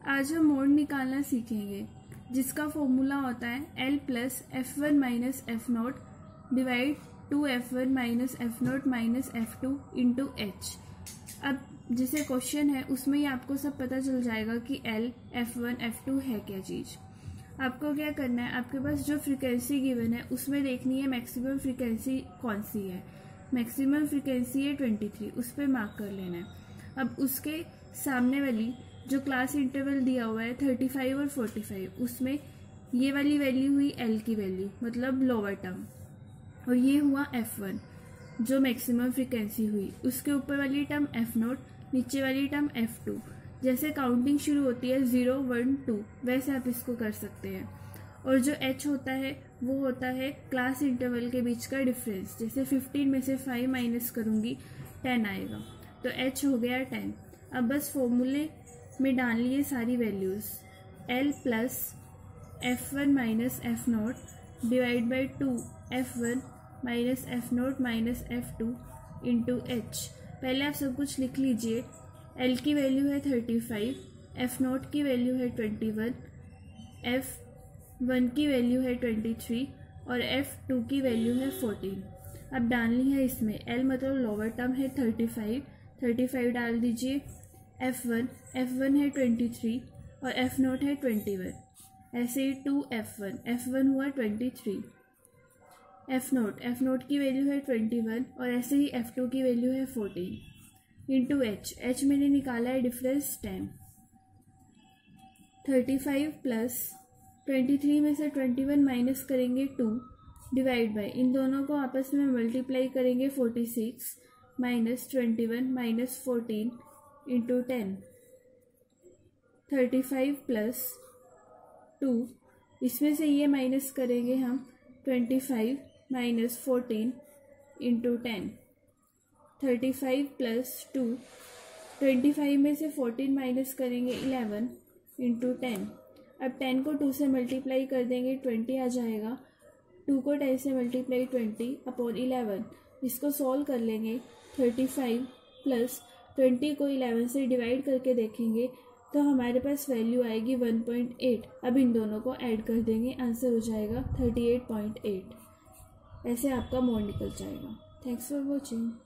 आज हम मोड निकालना सीखेंगे जिसका फॉर्मूला होता है L plus F1 minus F naught divide 2F1 minus F naught minus F2 into H। अब जैसे क्वेश्चन है उसमें ही आपको सब पता चल जाएगा कि L, F1, F2 है क्या चीज़। आपको क्या करना है, आपके पास जो फ्रीक्वेंसी गिवन है उसमें देखनी है मैक्सिमम फ्रीक्वेंसी कौन सी है। मैक्सिमम फ्रीक्वेंसी है 23, उस पर मार्क कर लेना है। अब उसके सामने वाली जो क्लास इंटरवल दिया हुआ है 35 और 45, उसमें ये वाली वैल्यू हुई L की वैल्यू मतलब लोअर टर्म, और ये हुआ F1 जो मैक्सिमम फ्रीक्वेंसी हुई। उसके ऊपर वाली टर्म F नोट, नीचे वाली टर्म F2। जैसे काउंटिंग शुरू होती है 0, 1, 2, वैसे आप इसको कर सकते हैं। और जो H होता है वो होता है क्लास इंटरवल के बीच का डिफरेंस। जैसे 15 में से 5 माइनस करूँगी 10 आएगा, तो H हो गया 10। अब बस फॉर्मूले में डाल लिए सारी values. L plus F1 minus F naught divide by 2F1 minus F naught minus F2 into H। पहले आप सब कुछ लिख लीजिए। L की वैल्यू है 35, एफ नोट की वैल्यू है 21, F1 की वैल्यू है 23 और F2 की वैल्यू है 14। अब डालनी है इसमें L मतलब लोअर टर्म है 35 डाल दीजिए। F1 है 23 और F नोट है 21। ऐसे ही 2F1 हुआ 23, F नोट की वैल्यू है 21 और ऐसे ही F2 की वैल्यू है 14 इंटू H मैंने निकाला है डिफरेंस 10। 35 प्लस 23 में से 21 माइनस करेंगे 2 डिवाइड बाई, इन दोनों को आपस में मल्टीप्लाई करेंगे 46 माइनस 21 माइनस 14 इंटू 10। 35 प्लस 2, इसमें से ये माइनस करेंगे हम 25 माइनस 14 इंटू 10। 35 प्लस 2, 25 में से 14 माइनस करेंगे 11 इंटू 10। अब 10 को 2 से मल्टीप्लाई कर देंगे 20 आ जाएगा। 2 को 10 से मल्टीप्लाई 20 अपॉन 11। इसको सॉल्व कर लेंगे। 35 प्लस 20 को 11 से डिवाइड करके देखेंगे तो हमारे पास वैल्यू आएगी 1.8। अब इन दोनों को ऐड कर देंगे, आंसर हो जाएगा 38.8। ऐसे आपका मोड निकल जाएगा। Thanks for watching.